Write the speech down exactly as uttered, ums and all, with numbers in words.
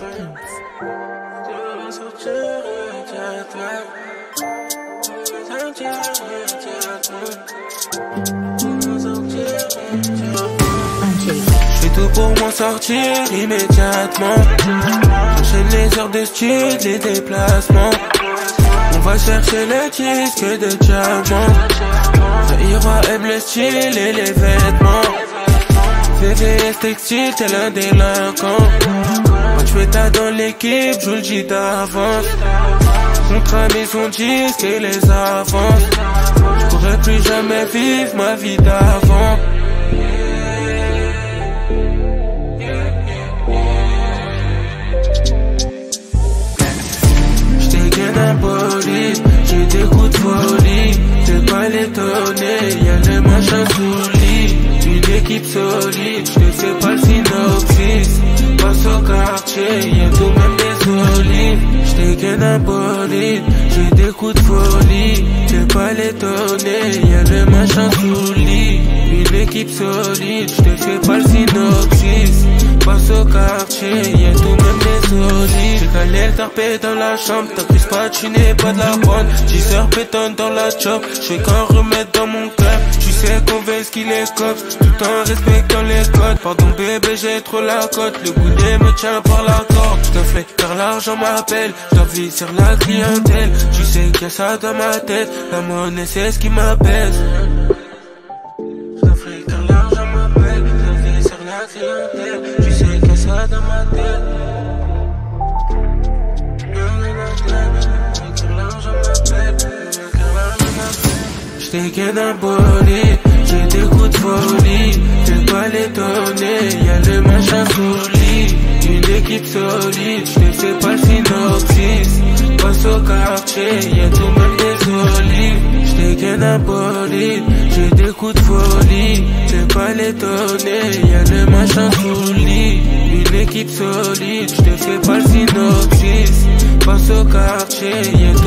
J'fais tout pour m'en sortir immédiatement. J'enchaîne les heures de style, les déplacements. On va chercher les disques de diamants. Ira aime le style et les vêtements. V V S textile, tel un délinquant. Quand je mets ta dans l'équipe, je le dis d'avance. Contrat maison disque et les avances. Je pourrais plus jamais vivre ma vie d'avant. Je dégaine un bolide, j'ai des coups de folie. T'es pas l'étonner, y'a le machin sous le lit. Une équipe solide, je te fais pas le synopsis. Passe au quartier, y'a tout même des olives. Je dégaine un bolide, j'ai des coups de folie. T'es pas l'étonner, y'a le machin sous le lit. Une équipe solide, je te fais pas le synopsis. Passe au quartier, y'a tout même des olives. J'ai calé le tarpé dans la chambre, t'as pris pas tu n'es pas de la bonne. dix heures pétantes dans la chop, j'fais qu'en remettre dans mon cœur. Tu sais qu'on veut ce qu'il est cops, tout en respectant les codes. Pardon bébé, j'ai trop la cote, le boulet me tient par la corde. J'te fais car l'argent m'appelle, j'envie sur la clientèle. Tu sais qu'il y a ça dans ma tête, la monnaie c'est ce qui m'apaise. J'te fais car l'argent m'appelle, j'envie sur la clientèle. Tu sais qu'il y a ça dans ma tête. J'dégaine un bolide, j'ai des coups de folie. T'es pas l'étonner, y'a le machin sous le lit. Une équipe solide, j'te fais pas le synopsis. Passe au quartier, y'a tout même des olives. J'dégaine un bolide, j'ai des coups de folie. T'es pas l'étonner, y'a le machin sous le lit. Une équipe solide, j'te fais pas le synopsis. Passe au quartier, y'a